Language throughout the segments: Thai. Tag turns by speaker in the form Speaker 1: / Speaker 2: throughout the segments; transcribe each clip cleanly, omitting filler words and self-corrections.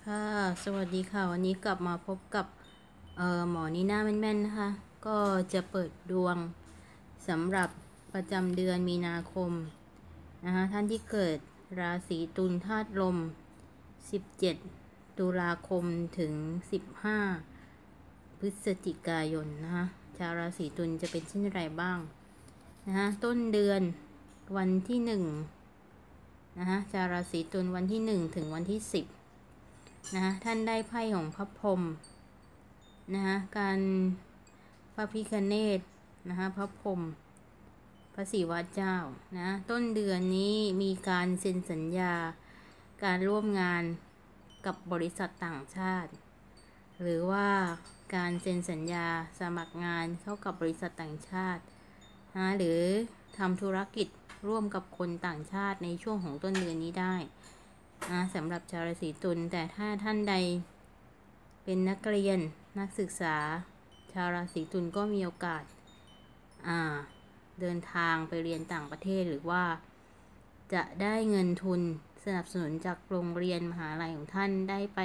Speaker 1: ค่ะสวัสดีค่ะวันนี้กลับมาพบกับหมอนีน่าแม่นๆนะคะก็จะเปิดดวงสำหรับประจำเดือนมีนาคมนะคะท่านที่เกิดราศีตุลธาตุลม17ตุลาคมถึง15พฤศจิกายนนะคะชาวราศีตุลจะเป็นเช่นไรบ้างนะคะต้นเดือนวันที่1นะคะชาวราศีตุลวันที่1ถึงวันที่10นะคะท่านได้ไพ่ของพระพรหมนะคะการพระพิฆเนศนะคะพระพรหมพระศิวะเจ้านะต้นเดือนนี้มีการเซ็นสัญญาการร่วมงานกับบริษัทต่างชาติหรือว่าการเซ็นสัญญาสมัครงานเข้ากับบริษัทต่างชาตินะหรือทำธุรกิจร่วมกับคนต่างชาติในช่วงของต้นเดือนนี้ได้สำหรับชาวราศีตุลแต่ถ้าท่านใดเป็นนักเรียนนักศึกษาชาวราศีตุลก็มีโอกาสเดินทางไปเรียนต่างประเทศหรือว่าจะได้เงินทุนสนับสนุนจากโรงเรียนมหาลัยของท่านได้ไป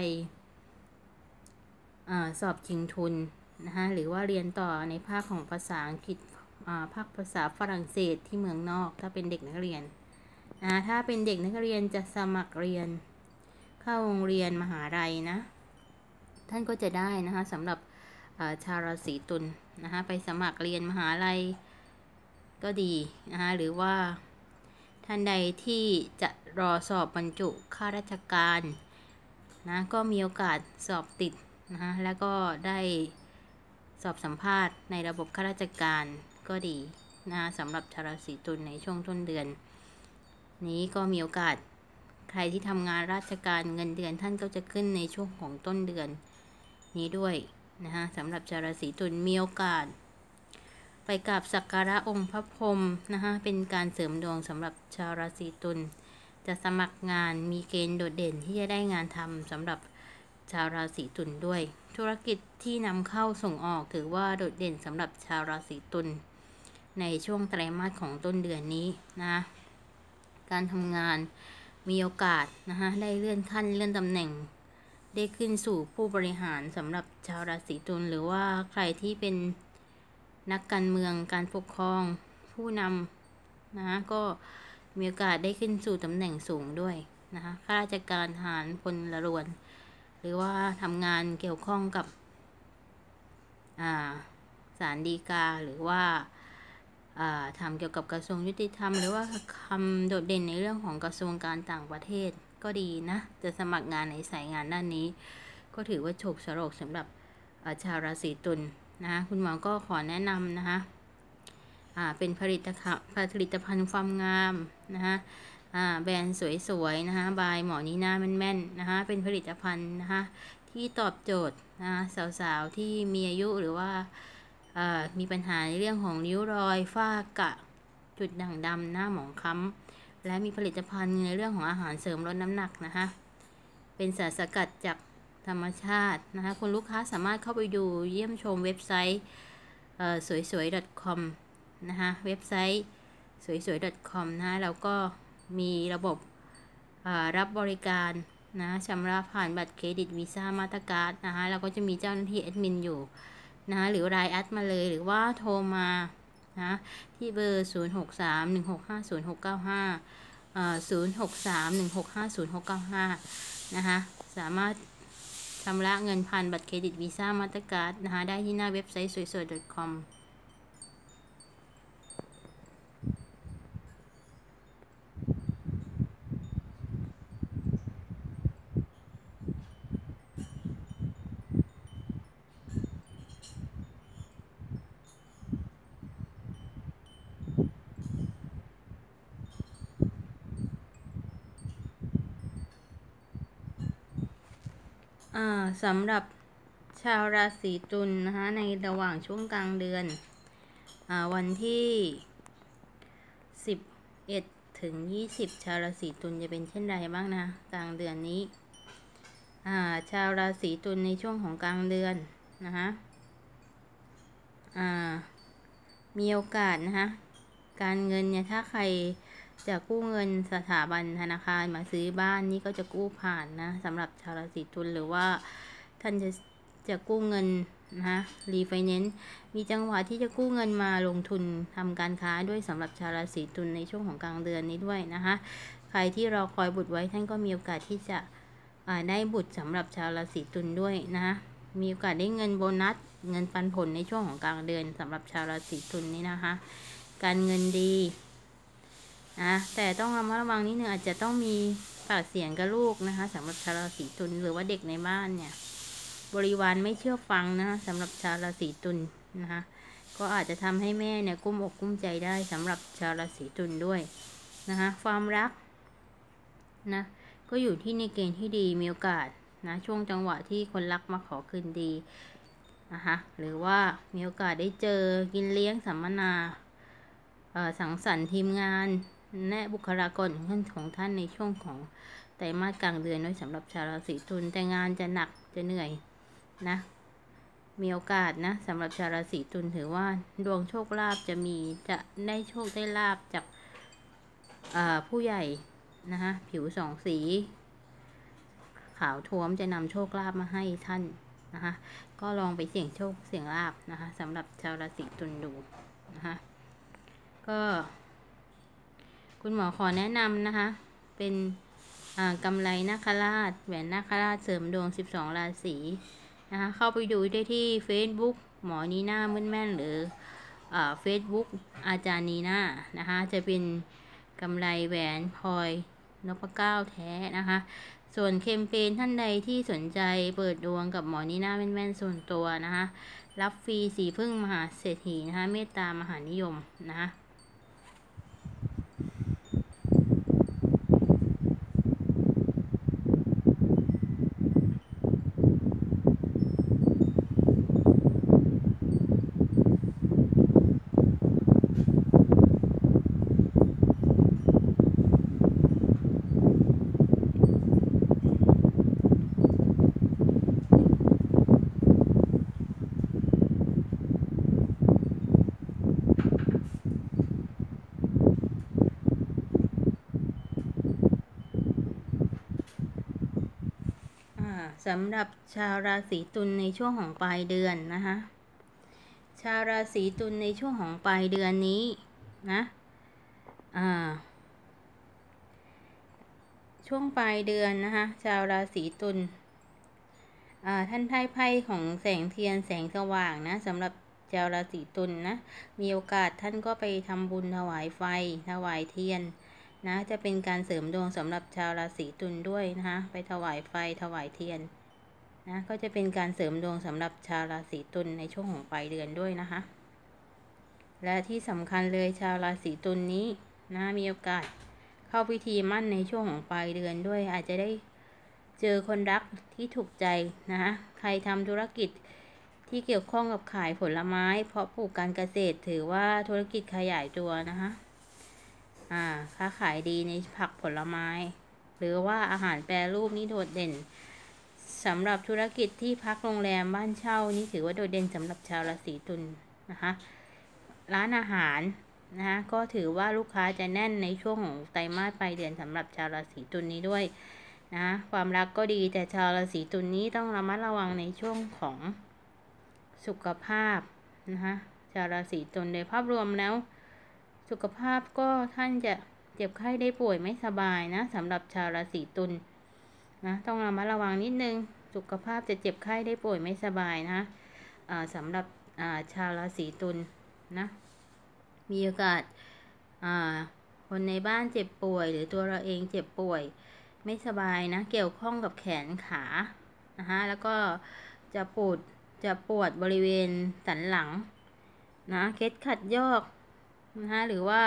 Speaker 1: สอบชิงทุนนะคะหรือว่าเรียนต่อในภาคของภาษาอังกฤษภาคภาษาฝรั่งเศสที่เมืองนอกถ้าเป็นเด็กนักเรียนถ้าเป็นเด็กนักเรียนจะสมัครเรียนเข้าโรงเรียนมหาลัยนะท่านก็จะได้นะคะสำหรับชาวราศีตุลนะคะไปสมัครเรียนมหาลัยก็ดีนะคะหรือว่าท่านใดที่จะรอสอบบรรจุข้าราชการนะก็มีโอกาสสอบติดนะคะแล้วก็ได้สอบสัมภาษณ์ในระบบข้าราชการก็ดีนะสำหรับชาวราศีตุลในช่วงต้นเดือนนี้ก็มีโอกาสใครที่ทำงานราชการเงินเดือนท่านก็จะขึ้นในช่วงของต้นเดือนนี้ด้วยนะคะสำหรับชาวราศีตุลมีโอกาสไปกราบสักการะองค์พระพรหมนะคะเป็นการเสริมดวงสำหรับชาวราศีตุลจะสมัครงานมีเกณฑ์โดดเด่นที่จะได้งานทำสำหรับชาวราศีตุลด้วยธุรกิจที่นำเข้าส่งออกถือว่าโดดเด่นสำหรับชาวราศีตุลในช่วงไตรมาสของต้นเดือนนี้นะการทำงานมีโอกาสนะคะได้เลื่อนขั้นเลื่อนตำแหน่งได้ขึ้นสู่ผู้บริหารสำหรับชาวราศีตุลหรือว่าใครที่เป็นนักการเมืองการปกครองผู้นำนะคะก็มีโอกาสได้ขึ้นสู่ตำแหน่งสูงด้วยนะคะข้าราชการทหารพลเรือนหรือว่าทำงานเกี่ยวข้องกับศาลฎีกาหรือว่าทำเกี่ยวกับกระทรวงยุติธรรมหรือว่าคำโดดเด่นในเรื่องของกระทรวงการต่างประเทศก็ดีนะจะสมัครงานในสายงานด้านนี้ก็ถือว่าโชคโชคสำหรับชาวราศีตุลนะคะคุณหมอก็ขอแนะนำนะคะเป็นผลิตภัณฑ์ความงามนะคะแบรนด์สวยๆนะคะบายหมอนีน่าแม่นๆนะคะเป็นผลิตภัณฑ์นะคะที่ตอบโจทย์นะคะสาวๆที่มีอายุหรือว่ามีปัญหาในเรื่องของริ้วรอยฝ้ากระจุดด่างดำหน้าหมองคล้ำและมีผลิตภัณฑ์ในเรื่องของอาหารเสริมลดน้ำหนักนะคะเป็นสารสกัดจากธรรมชาตินะคะคุณลูกค้าสามารถเข้าไปดูเยี่ยมชมเว็บไซต์สวยๆ .com นะคะเว็บไซต์สวยๆ .com นะแล้วก็มีระบบรับบริการนะชำระผ่านบัตรเครดิตวีซ่ามาสเตอร์การ์ดนะคะแล้วก็จะมีเจ้าหน้าที่แอดมินอยู่นะหรือไลน์แอดมาเลยหรือว่าโทรมานะที่เบอร์0631650695 0631650695นะคะสามารถชำระเงินผ่านบัตรเครดิตวีซ่ามาสเตอร์การ์ดนะคะได้ที่หน้าเว็บไซต์สวยๆ .comสำหรับชาวราศีตุลนะคะในระหว่างช่วงกลางเดือนวันที่11ถึง20ชาวราศีตุลจะเป็นเช่นไรบ้างนะกลางเดือนนี้ชาวราศีตุลในช่วงของกลางเดือนนะคะมีโอกาสนะคะการเงินเนี่ยถ้าใครจะกู้เงินสถาบันธนาคารมาซื้อบ้านนี่ก็จะกู้ผ่านนะสำหรับชาวราศีตุลหรือว่าท่านจะกู้เงินนะรีไฟแนนซ์มีจังหวะที่จะกู้เงินมาลงทุนทำการค้าด้วยสำหรับชาวราศีตุลในช่วงของกลางเดือนนี้ด้วยนะคะใครที่รอคอยบุตรไว้ท่านก็มีโอกาสที่จะได้บุตรสำหรับชาวราศีตุลด้วยนะมีโอกาสได้เงินโบนัสเงินปันผลในช่วงของกลางเดือนสำหรับชาวราศีตุลนี้นะคะการเงินดีนะแต่ต้องระมัดระวังนิดนึงอาจจะต้องมีปากเสียงกับลูกนะคะสำหรับชาวราศีตุลหรือว่าเด็กในบ้านเนี่ยบริวารไม่เชื่อฟังนะสำหรับชาวราศีตุลนะคะก็อาจจะทำให้แม่เนี่ยกุ้มอกกุ้มใจได้สำหรับชาวราศีตุลด้วยนะคะความรักนะก็อยู่ที่ในเกณฑ์ที่ดีมีโอกาสนะช่วงจังหวะที่คนรักมาขอคืนดีนะคะหรือว่ามีโอกาสได้เจอกินเลี้ยงสัมมนาสังสรรค์ทีมงานและบุคลากรของท่านในช่วงของไตรมาสกลางเดือนด้วยสำหรับชาวราศีตุลแต่งานจะหนักจะเหนื่อยนะมีโอกาสนะสำหรับชาวราศีตุลถือว่าดวงโชคลาภจะได้โชคได้ลาภจากผู้ใหญ่นะคะผิวสองสีขาวท้วมจะนำโชคลาภมาให้ท่านนะคะก็ลองไปเสี่ยงโชคเสี่ยงลาภนะคะสำหรับชาวราศีตุลดูนะคะก็คุณหมอขอแนะนำนะคะเป็นกำไลนาคราชแหวนนาคราชเสริมดวง12ราศีนะคะเข้าไปดูได้ที่ Facebook หมอนีน่ามืดแม่นหรือFacebook อาจารย์นีน่านะคะจะเป็นกำไรแหวนพลอยนพเก้าแท้นะคะส่วนแคมเปญท่านใดที่สนใจเปิดดวงกับหมอนีน่าแม่นๆส่วนตัวนะคะรับฟรีสีพึ่งมหาเศรษฐีนะคะเมตตามหานิยมนะคะสำหรับชาวราศีตุลในช่วงของปลายเดือนนะคะชาวราศีตุลในช่วงของปลายเดือนนี้นะช่วงปลายเดือนนะคะชาวราศีตุลท่านไพ่ของแสงเทียนแสงสว่างนะสำหรับชาวราศีตุลนะมีโอกาสท่านก็ไปทำบุญถวายไฟถวายเทียนนะจะเป็นการเสริมดวงสำหรับชาวราศีตุลด้วยนะคะไปถวายไฟถวายเทียนนะก็จะเป็นการเสริมดวงสำหรับชาวราศีตุลในช่วงของปลายเดือนด้วยนะคะและที่สำคัญเลยชาวราศีตุลนี้นะมีโอกาสเข้าพิธีมั่นในช่วงของปลายเดือนด้วยอาจจะได้เจอคนรักที่ถูกใจนะคะใครทำธุรกิจที่เกี่ยวข้องกับขายผลไม้เพาะปลูกการเกษตรถือว่าธุรกิจขยายตัวนะคะค้าขายดีในผักผลไม้หรือว่าอาหารแปรรูปนี่โดดเด่นสำหรับธุรกิจที่พักโรงแรมบ้านเช่านี่ถือว่าโดดเด่นสำหรับชาวราศีตุลนะคะร้านอาหารนะคะก็ถือว่าลูกค้าจะแน่นในช่วงของไตรมาสปลายเดือนสำหรับชาวราศีตุลนี้ด้วยนะความรักก็ดีแต่ชาวราศีตุลนี้ต้องระมัดระวังในช่วงของสุขภาพนะคะชาวราศีตุลโดยภาพรวมแล้วสุขภาพก็ท่านจะเจ็บไข้ได้ป่วยไม่สบายนะสำหรับชาวราศีตุลนะต้องระมัดระวังนิดนึงสุขภาพจะเจ็บไข้ได้ป่วยไม่สบายนะสำหรับชาวราศีตุลนะมีโอกาสคนในบ้านเจ็บป่วยหรือตัวเราเองเจ็บป่วยไม่สบายนะเกี่ยวข้องกับแขนขานะคะแล้วก็จะปวดบริเวณสันหลังนะเคล็ดขัดยอกนะคะหรือว่า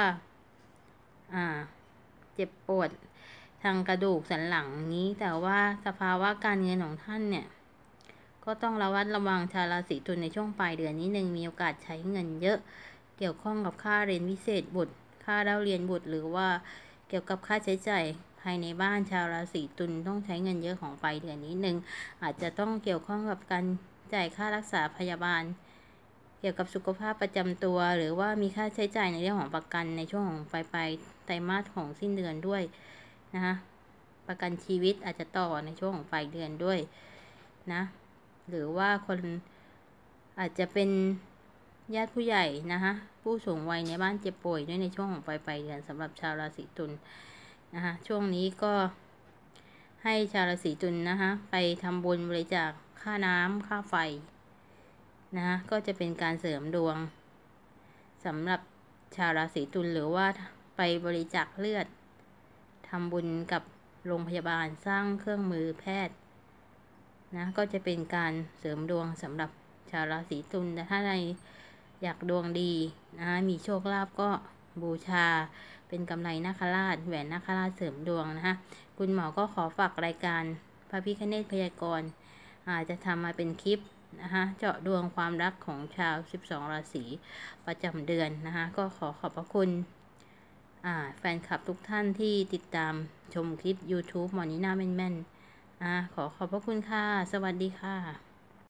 Speaker 1: เจ็บปวดทางกระดูกสันหลังนี้แต่ว่าสภาวะการเงินของท่านเนี่ยก็ต้องระวัดระวังชาวราศีตุลในช่วงปลายเดือนนี้นึงมีโอกาสใช้เงินเยอะเกี่ยวข้องกับค่าเรียนพิเศษบุตรค่าเล่าเรียนบุตรหรือว่าเกี่ยวกับค่าใช้จ่ายภายในบ้านชาวราศีตุลต้องใช้เงินเยอะของปลายเดือนนี้นึงอาจจะต้องเกี่ยวข้องกับการจ่ายค่ารักษาพยาบาลเกี่ยวกับสุขภาพประจำตัว หรือว่ามีค่าใช้จ่ายในเรื่องของประกันในช่วงของปลายไตรมาสของสิ้นเดือนด้วยนะคะประกันชีวิตอาจจะต่อในช่วงของปลายเดือนด้วยนะหรือว่าคนอาจจะเป็นญาติผู้ใหญ่นะคะผู้สูงวัยในบ้านเจ็บป่วยด้วยในช่วงของปลายเดือนสำหรับชาวราศีตุลนะคะช่วงนี้ก็ให้ชาวราศีตุลนะคะไปทำบุญบริจาคค่าน้ำค่าไฟนะคะก็จะเป็นการเสริมดวงสำหรับชาวราศีตุลหรือว่าไปบริจาคเลือดทำบุญกับโรงพยาบาลสร้างเครื่องมือแพทย์นะก็จะเป็นการเสริมดวงสำหรับชาวราศีตุลแต่ถ้าใครอยากดวงดีนะคะมีโชคลาภก็บูชาเป็นกำไรนาคราชแหวนนาคราชเสริมดวงนะคะคุณหมอก็ขอฝากรายการพระพิฆเนศพยากรณ์อาจจะทำมาเป็นคลิปนะคะเจาะดวงความรักของชาว12ราศีประจำเดือนนะคะก็ขอขอบพระคุณแฟนคลับทุกท่านที่ติดตามชมคลิป YouTube หมอนีน่าแม่นๆขอขอบพระคุณค่ะสวัสดีค่ะ